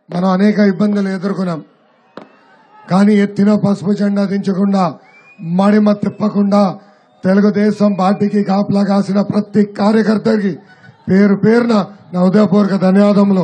మనం అనేక ఇబ్బందులు ఎదుర్కొన్నాం. కానీ ఎత్తిన పసుపు జెండా దించకుండా మడిమ తిప్పకుండా తెలుగుదేశం పార్టీకి కాపలా కాసిన ప్రతి కార్యకర్తకి పేరు పేరున నా హృదయపూర్వక ధన్యవాదములు.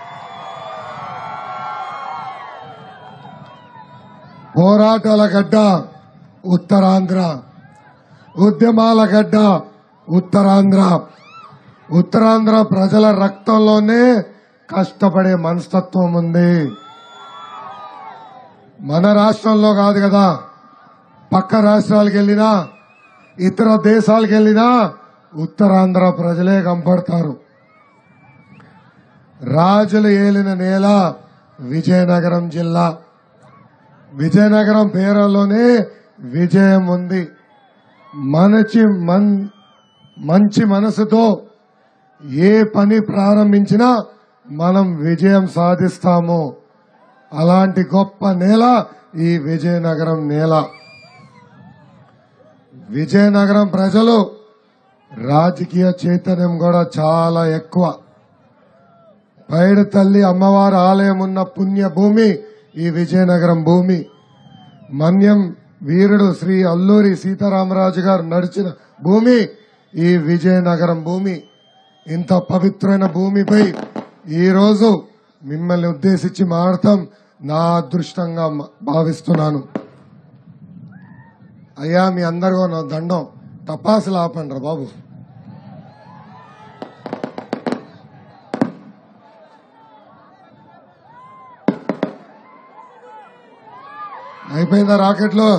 పోరాటాల గడ్డ ఉత్తరాంధ్ర, ఉద్యమాల గడ్డ ఉత్తరాంధ్ర. ఉత్తరాంధ్ర ప్రజల రక్తంలోనే కష్టపడే మనస్తత్వం ఉంది. మన రాష్ట్రంలో కాదు కదా, పక్క రాష్ట్రాలకు వెళ్ళినా ఇతర దేశాలకు వెళ్ళినా ఉత్తరాంధ్ర ప్రజలే కనపడతారు. రాజులు ఏలిన నేల విజయనగరం జిల్లా. విజయనగరం పేరులోనే విజయం ఉంది. మంచి మనసుతో ఏ పని ప్రారంభించినా మనం విజయం సాధిస్తాము. అలాంటి గొప్ప నేల ఈ విజయనగరం నేల. విజయనగరం ప్రజలు రాజకీయ చైతన్యం కూడా చాలా ఎక్కువ. పైడి తల్లి అమ్మవారి ఆలయం ఉన్న పుణ్య భూమి ఈ విజయనగరం భూమి. మన్యం వీరుడు శ్రీ అల్లూరి సీతారామరాజు గారు నడిచిన భూమి ఈ విజయనగరం భూమి. ఇంత పవిత్రమైన భూమిపై ఈరోజు మిమ్మల్ని ఉద్దేశించి మాట్లాడటం నా అదృష్టంగా భావిస్తున్నాను. అయ్యా, మీ అందరికీ నా దండం. తపాసులు ఆపండ్రా బాబు. అయిపోయిందా రాకెట్లో?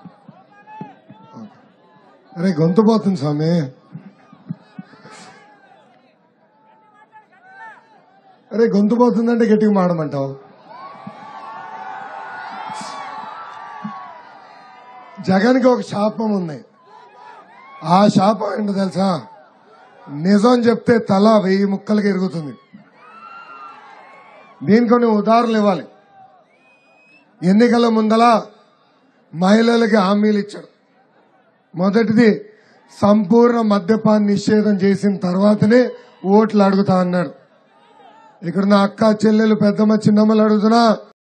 అరే గొంతు పోతుంది స్వామి. అరే గొంతు పోతుందంటే గట్టిగా మాడమంటావు. జగన్కి ఒక శాపం ఉంది. ఆ శాపం ఏంటో తెలుసా? నిజం చెప్తే తల 1000 ముక్కలకి ఎరుగుతుంది. దీనికి కొన్ని ఉదాహరణలు ఇవ్వాలి. ఎన్నికల ముందల మహిళలకి హామీలు ఇచ్చాడు. మొదటిది, సంపూర్ణ మద్యపాన నిషేధం చేసిన తర్వాతనే ఓట్లు అడుగుతా అన్నాడు. ఇక్కడ నా అక్క చెల్లెలు పెద్దమ్మ చిన్నమ్మలు అడుగుతున్నా,